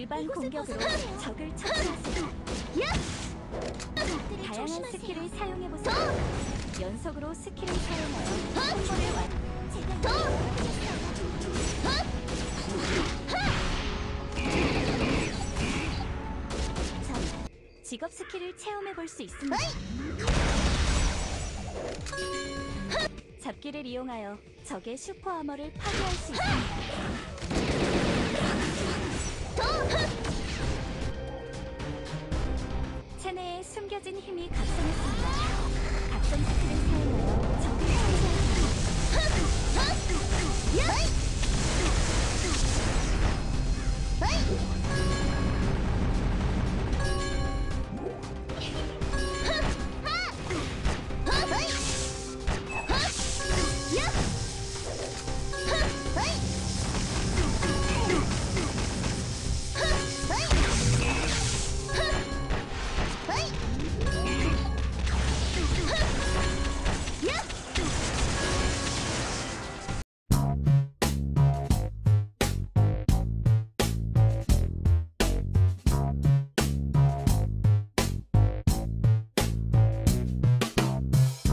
일반 공격으로 적을 처치하세요. 다양한 스킬을 사용해보세요. 연속으로 스킬을 사용하여 콤보를 완. 직업 스킬을 체험해볼 수 있습니다. 잡기를 이용하여 적의 슈퍼 아머를 파괴할 수 있습니다. 체내에 숨겨진 힘이 각성했습니다. 각성 스킬을 사용하여 적을